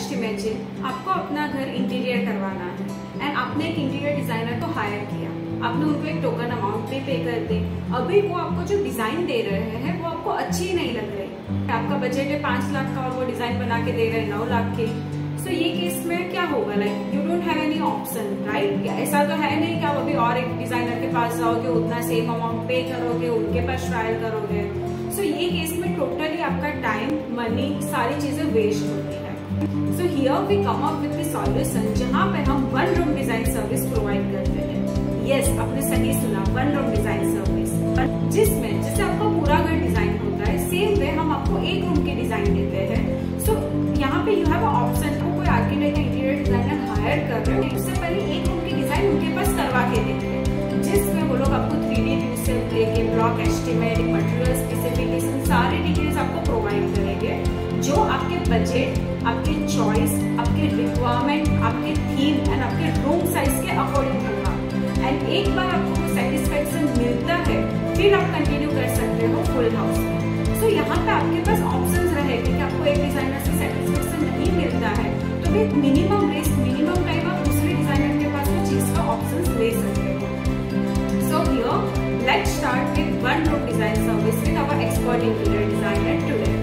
Just imagine आपको अपना घर इंटीरियर करवाना है एंड आपने एक इंटीरियर डिजाइनर को हायर किया, आपने उनको एक टोकन अमाउंट भी पे कर दे। अभी वो आपको जो डिजाइन दे रहे हैं वो आपको अच्छी नहीं लग रही, आपका बजट है 5 लाख का और वो डिजाइन बना के दे रहे हैं 9 लाख के। सो ये केस में क्या होगा, like you don't have any option, right? ऐसा तो है नहीं कि आप अभी और एक डिजाइनर के पास जाओगे, उतना सेम अमाउंट पे करोगे, उनके पास ट्रायल करोगे। सो ये केस में टोटली आपका टाइम, मनी, सारी चीजें वेस्ट होती है। So here we come up with the solution जहाँ पे हम 1 रूम डिजाइन सर्विस प्रोवाइड करते हैं। यस, आपने सही सुना, 1 रूम डिजाइन सर्विस, जिसमें जैसे आपका पूरा घर डिजाइन होता है, सेम वे हम आपको 1 रूम की डिजाइन देते हैं। सो यहाँ पे यू हैव ऑप्शन, को कोई आर्किटेक्ट या इंटीरियर डिजाइनर हायर कर रहे हो, उससे पहले 1 रूम की डिजाइन उनके पास करवा के देते हैं, जिसमें वो लोग आपको 3D व्यू से लेके ब्लॉक एस्टिमेट, मटेरियल स्पेसिफिकेशन, सारे डिटेल्स आपको प्रोवाइड करेंगे जो आपके बजट, आपके चॉइस, आपके रिक्वायरमेंट, आपके थीम एंड आपके रूम साइज के अकॉर्डिंग होगा। एंड एक बार आपको सेटिस्फेक्शन मिलता है फिर आप कंटिन्यू कर सकते हो फुल हाउस में। सो यहाँ पे आपके पास ऑप्शंस रहेंगे कि आपको एक डिजाइनर से सेटिस्फेक्शन नहीं मिलता है तो फिर मिनिमम रिस्क, मिनिमम टाइम आप दूसरे डिजाइनर के पास वो चीज का ऑप्शंस ले सकते हो। So here, let's start with 1 room design service with our expert interior designer today.